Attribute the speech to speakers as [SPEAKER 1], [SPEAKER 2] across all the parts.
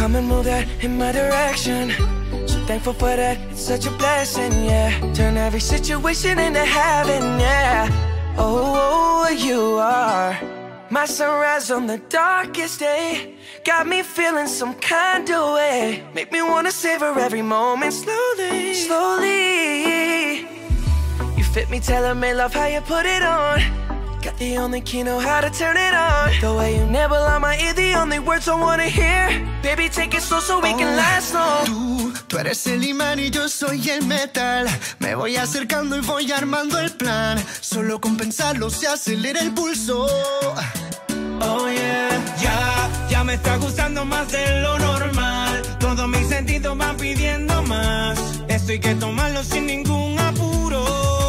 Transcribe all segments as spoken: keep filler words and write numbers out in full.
[SPEAKER 1] come and move that in my direction. So thankful for that, it's such a blessing, yeah. Turn every situation into heaven, yeah. Oh, you are my sunrise on the darkest day. Got me feeling some kind of way. Make me wanna savor every moment slowly, slowly. You fit me, tailor-made, love how you put it on. Got the only key, know how to turn it on. The way you nibble on my ear, the only words I wanna hear. Baby, take it slow so we can last long.
[SPEAKER 2] Tú, tú eres el imán y yo soy el metal. Me voy acercando y voy armando el plan. Solo con pensarlo se acelera el pulso.
[SPEAKER 3] Oh yeah, ya, ya me está gustando más de lo normal. Todos mis sentidos van pidiendo más. Esto hay que tomarlo sin ningún apuro.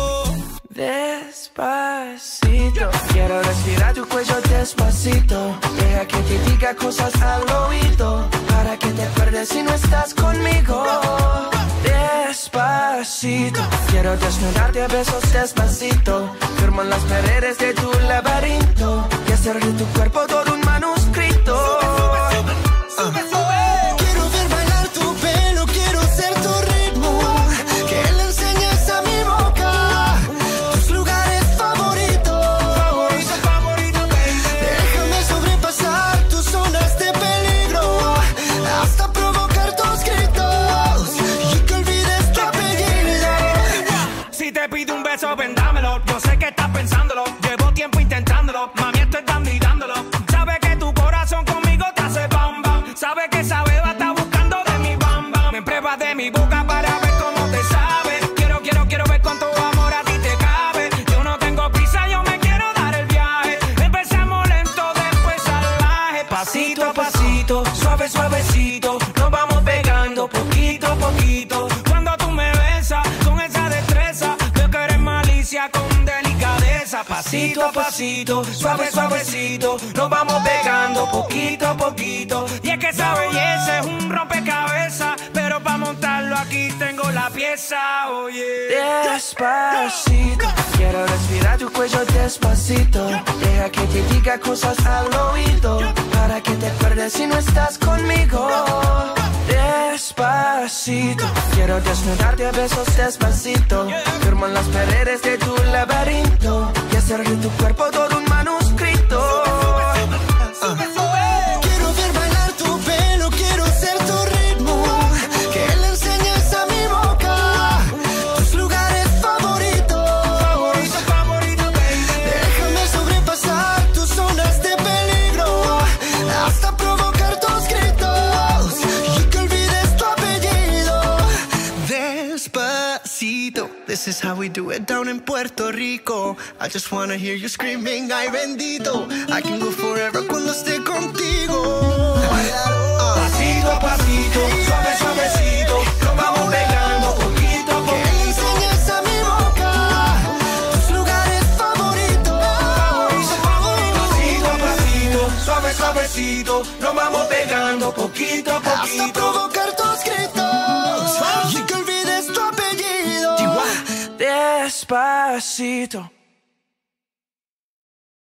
[SPEAKER 1] Despacito, quiero respirar tu cuello despacito. Deja que te diga cosas al oído, para que te acuerdes si no estás conmigo. Despacito, quiero desnudarte a besos despacito. Firmo en las paredes de tu laberinto y hacer de tu cuerpo todo un manuscrito.
[SPEAKER 2] Sube, sube, sube. Quiero ver bailar tu pelo, quiero ser tu ritmo. Que le enseñes a mi boca tus lugares favoritos.
[SPEAKER 3] Favorito, favorito, baby.
[SPEAKER 2] Déjame sobrepasar tus zonas de peligro, hasta provocar tus gritos y que olvides tu apellido.
[SPEAKER 3] Si te pido un beso, ven dámelo. Yo sé que estás pensándolo. Llevo tiempo intentándolo. Mami, estoy dando y dándolo. Sabes que tu corazón conmigo te hace bam bam. Sabes que esa beba está buscando de mi bam bam. Me pruebas de mi boca para ver cómo te sabe. Quiero, quiero, quiero ver cuánto amor a ti te cabe. Yo no tengo prisa, yo me quiero dar el viaje. Empezamos lento, después salvaje. Pasito a pasito, suave, suavecito. Nos vamos pegando poquito a poquito. Cuando tú me besas con esa destreza, veo que eres malicia con delicadeza. Pasito a pasito, suave, suavecito. Nos vamos pegando poquito a poquito. Y es que esa belleza es un rompecabezas, pero para montarlo aquí tengo la pieza, oye.
[SPEAKER 1] Despacito, quiero respirar tu cuello despacito. Deja que te diga cosas al oído, para que te acuerdes si no estás conmigo. Despacito, quiero desnudarte a besos despacito. Firmo en las paredes de tu laberinto y hacer de tu cuerpo todo un manuscrito.
[SPEAKER 2] Quiero ver bailar tu pelo, quiero ser tu ritmo. Que le enseñes a mi boca tus lugares favoritos.
[SPEAKER 3] Favorito, favorito, baby.
[SPEAKER 2] Déjame sobrepasar tus zonas de peligro, hasta provocar tus gritos y que olvides tu apellido. Despacito, this is how we do it down in Puerto Rico. I just wanna hear you screaming, ay bendito. I can go forever cuando esté contigo.
[SPEAKER 3] Pasito a pasito, suave, suavecito. Nos vamos pegando poquito a
[SPEAKER 2] Que le
[SPEAKER 3] poquito.
[SPEAKER 2] enseñes a mi boca tus lugares favoritos.
[SPEAKER 3] Pasito a pasito, suave, suavecito. Nos vamos pegando poquito a
[SPEAKER 2] Hasta
[SPEAKER 3] poquito.
[SPEAKER 2] provocar tus gritos y que olvides tu apellido.
[SPEAKER 1] Despacito.